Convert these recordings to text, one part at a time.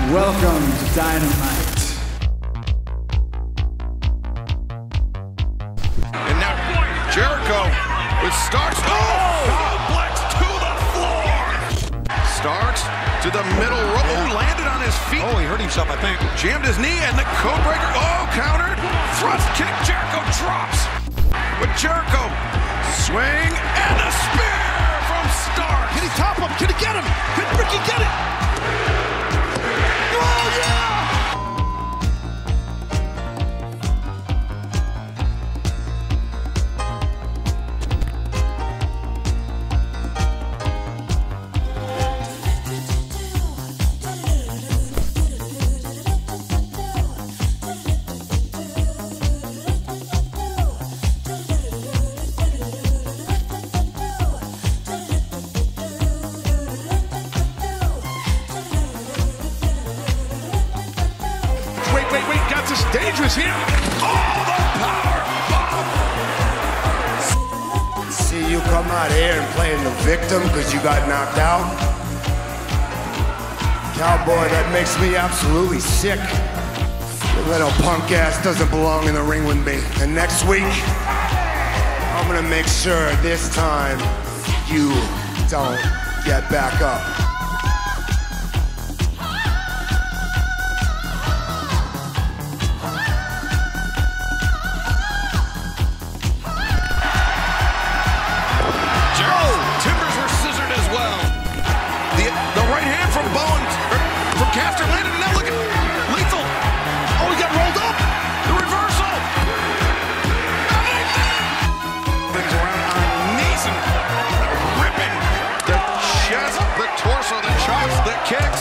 Welcome to Dynamite. And now Jericho with Starks. Complex to the floor. Starks to the middle rope. Oh, landed on his feet. Oh, he hurt himself, I think. Jammed his knee and the code breaker. Oh, countered. Thrust kick. Jericho drops. But Jericho swing and the spear from Starks. Can he top him? Can he get him? Can Ricky get it? Oh, yeah! Wait, got this dangerous here. Oh, the power bomb. See you come out here and playing the victim because you got knocked out? Cowboy, that makes me absolutely sick. Your little punk ass doesn't belong in the ring with me. And next week, I'm gonna make sure this time you don't get back up. The right hand from Bowens, from Caster landed, and now look at lethal. Oh, he got rolled up. The reversal. Things around on Nese, ripping the chest, the torso, the chops, the kicks.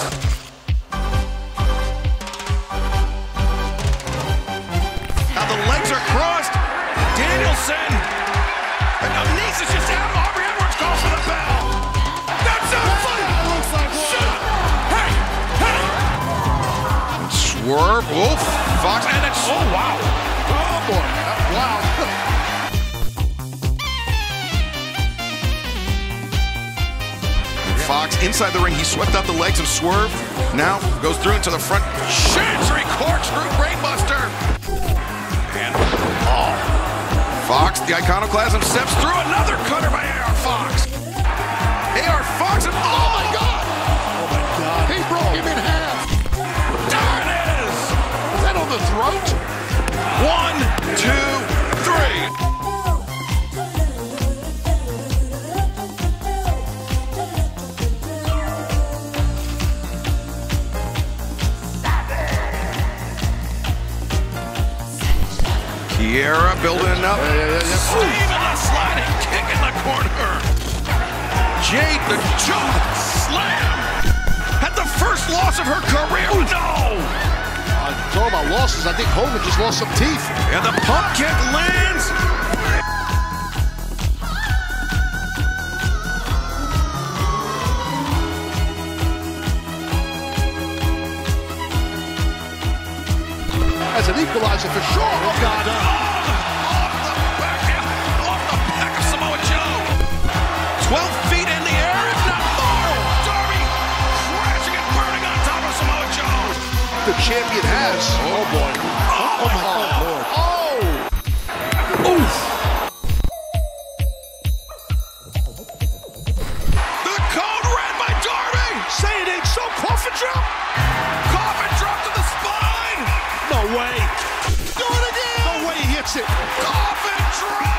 Now the legs are crossed. Danielson. And now Nese is just out. Aubrey Edwards calls for the bell. That's a fight. Swerve, Wolf, Fox, and it's... Oh, wow. Oh, boy. Wow. Fox inside the ring. He swept out the legs of Swerve. Now goes through into the front. Chancery corkscrew brainbuster. And Fox, the iconoclasm, steps through another cutter by A.R. Fox. A.R. Fox, and oh my God! Oh, my God. He broke him in half. There it is! Is that on the throat? 1, 2, 3. Kiera building up. Steve and the sliding kick in the corner. Jade, the jump slam. Had the first loss of her career. Oh, no! Talking about losses, I think Hogan just lost some teeth. And the pump kick lands. As an equalizer for sure. Oh, God. Off the back of Samoa Joe. 12 feet in the air, if not more. Darby crashing and burning on top of Samoa Joe. The champion has. Oh, boy. Oh, my God. Oh. Oof. The code red by Darby. Say it ain't so. Coffin drop. Coffin drop to the spine. No way. Do it again. No way he hits it. Coffin drop.